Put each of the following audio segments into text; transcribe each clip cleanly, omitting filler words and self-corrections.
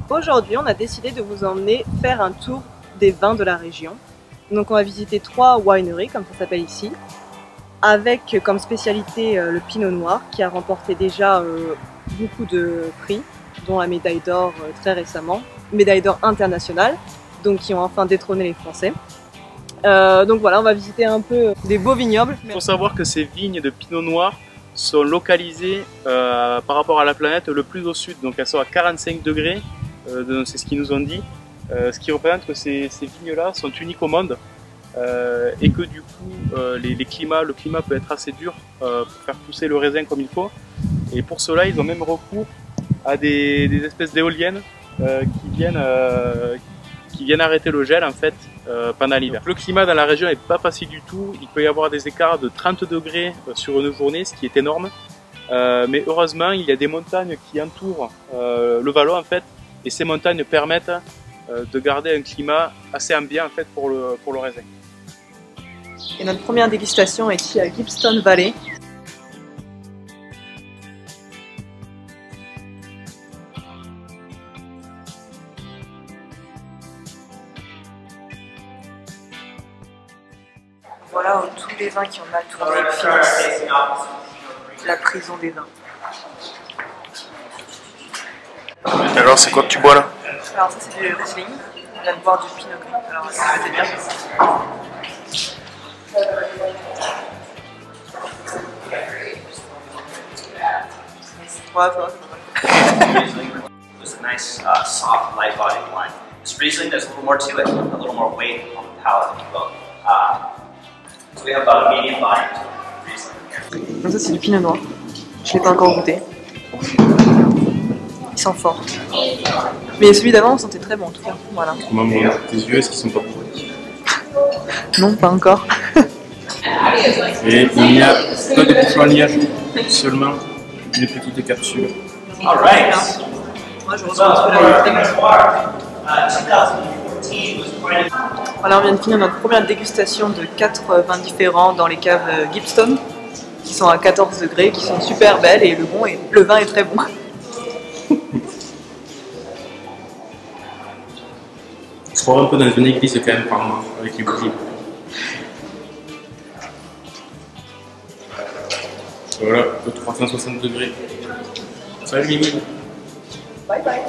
Aujourd'hui, on a décidé de vous emmener faire un tour des vins de la région. Donc on va visiter 3 wineries, comme ça s'appelle ici, avec comme spécialité le Pinot Noir, qui a remporté déjà beaucoup de prix, dont la médaille d'or très récemment, médaille d'or internationale, donc qui ont enfin détrôné les Français. Donc voilà, on va visiter un peu des beaux vignobles. Il faut savoir que ces vignes de Pinot Noir sont localisées par rapport à la planète le plus au sud, donc elles sont à 45 degrés, c'est ce qu'ils nous ont dit, ce qui représente que ces vignes-là sont uniques au monde et que du coup le climat peut être assez dur pour faire pousser le raisin comme il faut, et pour cela ils ont même recours à des espèces d'éoliennes qui viennent arrêter le gel en fait pendant l'hiver. Le climat dans la région n'est pas facile du tout, il peut y avoir des écarts de 30 degrés sur une journée, ce qui est énorme, mais heureusement il y a des montagnes qui entourent le vallon en fait, et ces montagnes permettent de garder un climat assez ambiant en fait pour le raisin. Et notre première dégustation est ici à Gibston Valley. Voilà tous les vins qui ont mal tourné, la prison des vins. Alors c'est quoi que tu bois là? Alors ça c'est du Riesling, on vient de boire du Pinot Gris, alors ça c'était bien. It's a nice, soft, light-bodied wine. This Riesling, there's a little more to it, a little more weight on the palate, if you will. So we have about a medium body to Riesling. Donc ça c'est du Pinot Noir, je l'ai pas encore goûté. Il sent fort. Mais celui d'avant on sentait très bon en tout cas. Voilà. Comment tes yeux, est-ce qu'ils sont pas pourris? Non, pas encore. Et il n'y a pas de bouchon à liage, seulement des petites capsules. All right. Moi je ressens un peu la même. Voilà, on vient de finir notre première dégustation de 4 vins différents dans les caves Gibston, qui sont à 14 degrés, qui sont super belles et le vin est très bon. On se croirait un peu dans une église quand même par moment, avec les bougies. Voilà, 360 degrés. Salut Mimi. Bye bye.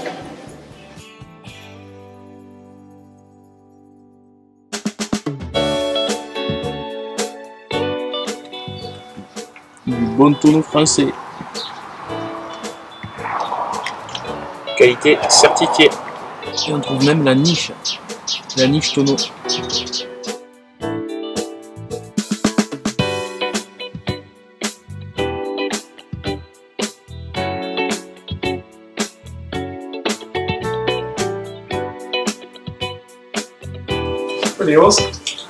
Du bon tonneau français. Qualité certifiée. Et on trouve même la niche tonneau. Pretty awesome.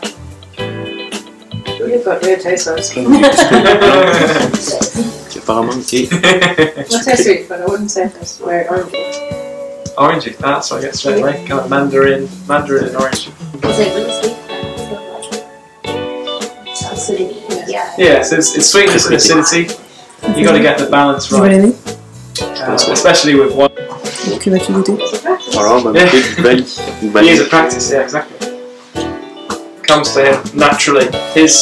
Apparemment, c'est. Not so sweet, but I wouldn't say that's where orange is. Orangey, that's what I get straight away. Kind of mandarin and orange. Is it really sweet? Acidity. Yeah. Yeah, so it's sweetness and acidity. You got to get the balance right. Especially with one. Que vas-tu goûter? Alors, on va goûter du Bali. Years of practice, yeah, exactly. Comes to him naturally. It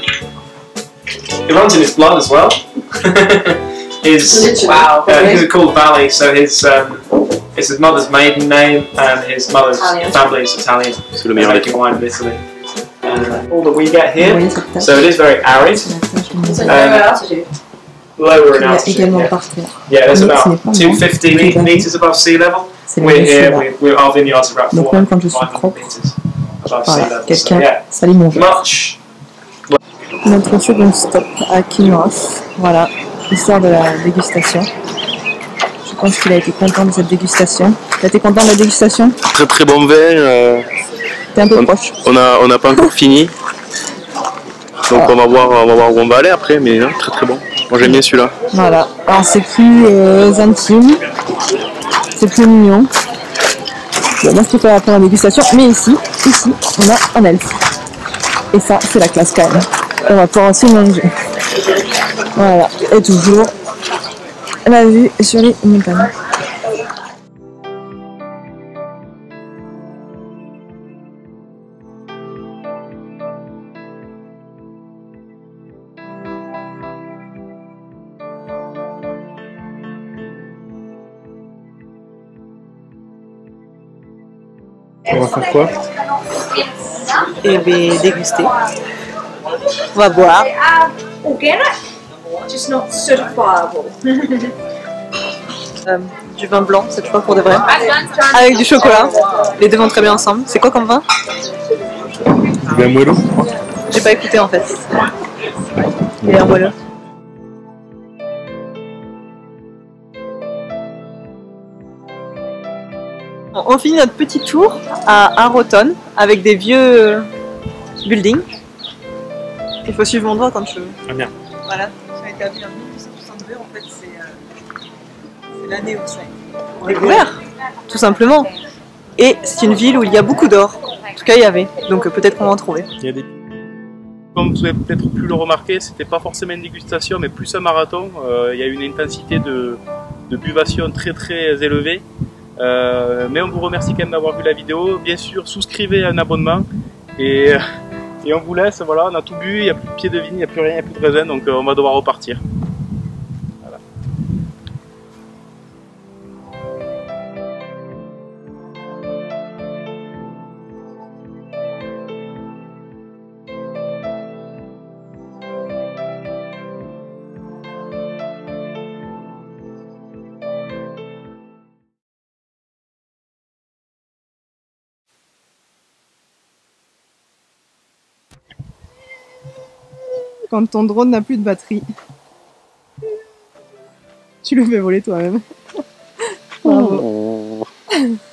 runs in his blood as well. He's called Valley, so it's his mother's maiden name and his mother's family is Italian. C'est le meilleur making wine of Italy. All that we get here, so it is very arid. So lower altitude. Lower in altitude. Yeah, there's about 250 meters above sea level. We're here. Our vineyards are about 400-500 meters above sea level. So yeah, much. Notre second stop à Kinross, voilà, histoire de la dégustation. Je pense qu'il a été content de cette dégustation. T'as été content de la dégustation? Très très bon vin. T'es un peu proche. On n'a pas encore fini. Donc on va voir où on va aller après, mais non, très très bon. Moi j'aime bien celui-là. Voilà, alors c'est plus intime, c'est plus mignon. Bon, moi je préfère pour la dégustation, mais ici, on a un elfe. Et ça, c'est la classe quand même. On va pouvoir aussi manger. Voilà, et toujours la vue sur les montagnes. On va faire quoi? Et bien, déguster. On va boire. Du vin blanc, cette fois pour de vrai. Avec du chocolat. Les deux vont très bien ensemble. C'est quoi comme vin? Du vin moelleux. J'ai pas écouté en fait. Il est un moelleux. On finit notre petit tour à Roton avec des vieux buildings. Il faut suivre mon doigt quand je veux. Ah bien. Voilà, ça a été établi en 1862, en fait c'est l'année où ça a été découvert, tout simplement. Et c'est une ville où il y a beaucoup d'or. En tout cas il y avait, donc peut-être qu'on va en trouver. Comme vous avez peut-être pu le remarquer, c'était pas forcément une dégustation mais plus un marathon. Il y a une intensité de buvation très élevée. Mais on vous remercie quand même d'avoir vu la vidéo. Bien sûr, souscrivez à un abonnement et on vous laisse. Voilà, on a tout bu, il n'y a plus de pied de vigne, il n'y a plus rien, il n'y a plus de raisin, donc on va devoir repartir. Voilà. Quand ton drone n'a plus de batterie. Tu le fais voler toi-même. Bravo.